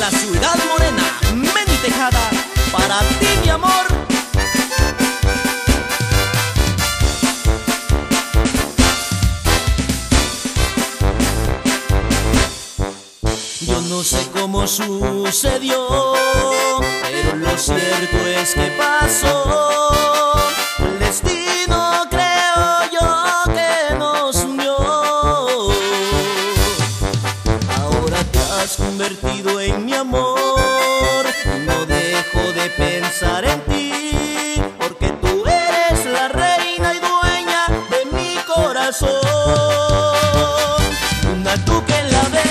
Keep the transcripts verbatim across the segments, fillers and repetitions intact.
la ciudad morena, Meni Tejada, para ti mi amor. Yo no sé cómo sucedió, pero lo cierto es que pasó. El destino creo yo que nos unió. Ahora te has convertido en mi amor y no dejo de pensar en ti, porque tú eres la reina y dueña de mi corazón. Una tú que la ves,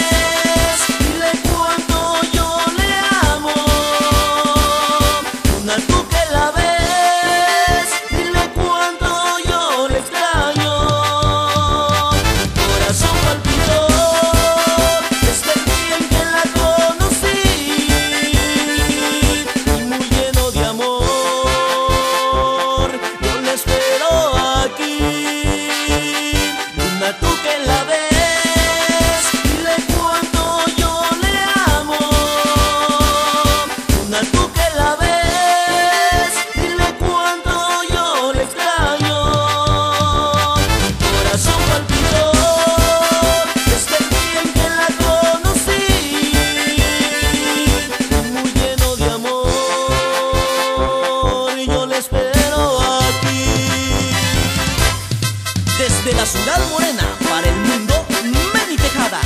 desde la ciudad morena para el mundo, Meni Tejada.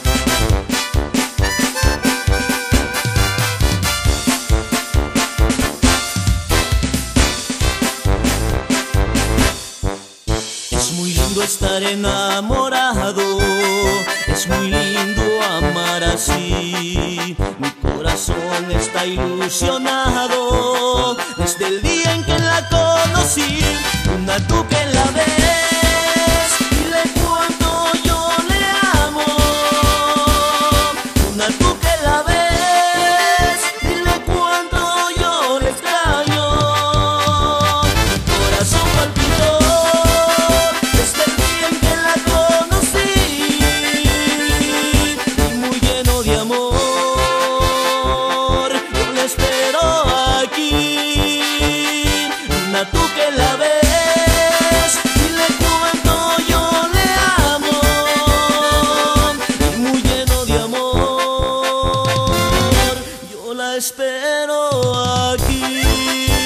Es muy lindo estar enamorado, es muy lindo amar así. Mi corazón está ilusionado desde el día en que la conocí. Una tú que la ves, tú que la ves, dile cuánto yo le amo, y muy lleno de amor, yo la espero aquí.